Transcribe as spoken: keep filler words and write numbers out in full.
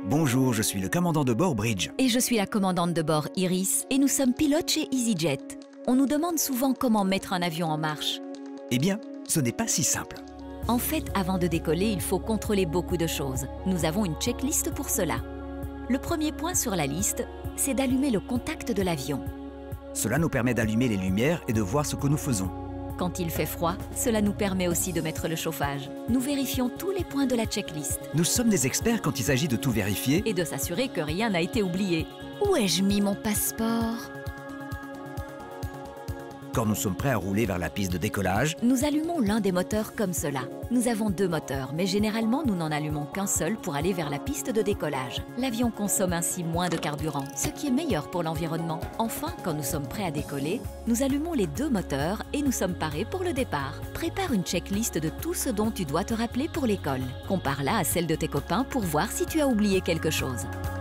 Bonjour, je suis le commandant de bord Bridge. Et je suis la commandante de bord Iris et nous sommes pilotes chez EasyJet. On nous demande souvent comment mettre un avion en marche. Eh bien, ce n'est pas si simple. En fait, avant de décoller, il faut contrôler beaucoup de choses. Nous avons une checklist pour cela. Le premier point sur la liste, c'est d'allumer le contact de l'avion. Cela nous permet d'allumer les lumières et de voir ce que nous faisons. Quand il fait froid, cela nous permet aussi de mettre le chauffage. Nous vérifions tous les points de la checklist. Nous sommes des experts quand il s'agit de tout vérifier. Et de s'assurer que rien n'a été oublié. Où ai-je mis mon passeport? Quand nous sommes prêts à rouler vers la piste de décollage, nous allumons l'un des moteurs comme cela. Nous avons deux moteurs, mais généralement nous n'en allumons qu'un seul pour aller vers la piste de décollage. L'avion consomme ainsi moins de carburant, ce qui est meilleur pour l'environnement. Enfin, quand nous sommes prêts à décoller, nous allumons les deux moteurs et nous sommes parés pour le départ. Prépare une checklist de tout ce dont tu dois te rappeler pour l'école. Compare-la à celle de tes copains pour voir si tu as oublié quelque chose.